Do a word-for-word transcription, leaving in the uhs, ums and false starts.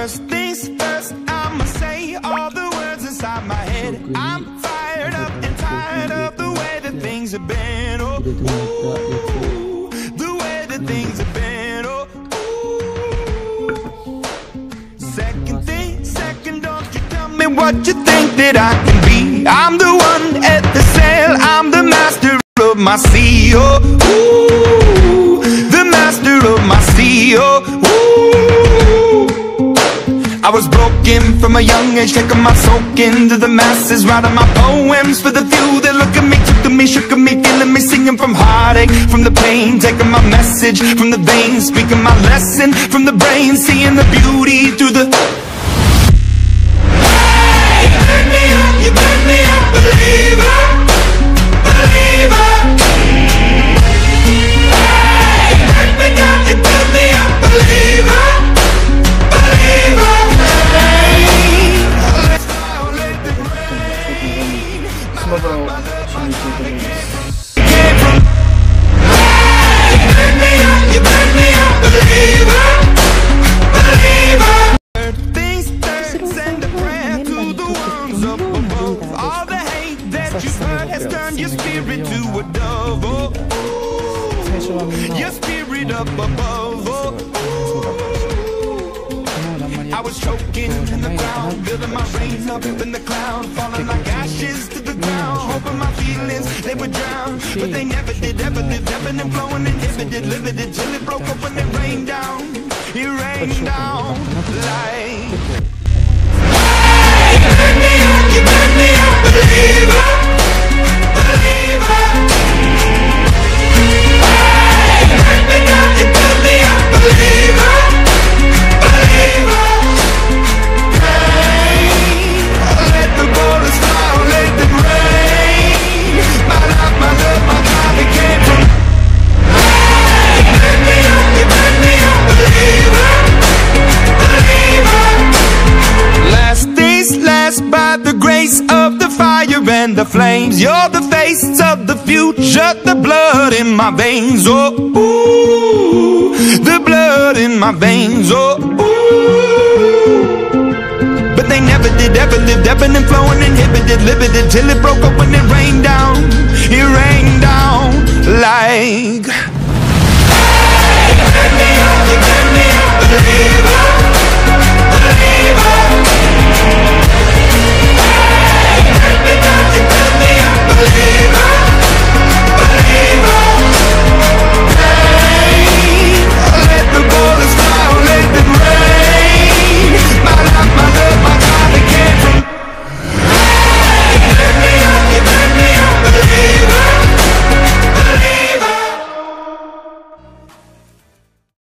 First things first, I'ma say all the words inside my head. I'm fired up and tired of the way that things have been. Oh, ooh, the way that things have been. Oh, ooh. Second thing, second, don't you tell me what you think that I can be. I'm the one at the sail, I'm the master of my sea. Oh, ooh, the master of my sea. Oh, ooh. I was broken from a young age, taking my soak into the masses, writing my poems for the few that look at me, took to me, shook at me, feeling me, singing from heartache, from the pain, taking my message from the veins, speaking my lesson from the brain, seeing the beauty through the. Hey, you burn me up, you burn me up, believer, believer. Hey, you burn me down, you burn me up, believer, believer. Your spirit up above. I was choking in the ground, building my rain up in the cloud, falling like ashes to the ground, hoping my feelings they would drown, but they never did, ever did, ebbing and flowing, inhibited, limited, till it broke up when it rained down, it rained down like. Hey, you burn me up, you burn me up, believer, believer. Hey, you burn me down, you burn me up, believer, believer. By the grace of the fire and the flames, you're the face of the future, the blood in my veins. Oh, ooh, the blood in my veins. Oh, ooh. But they never did, ever lived, ebbing and flowing, inhibited, limited, till it broke up when it rained down.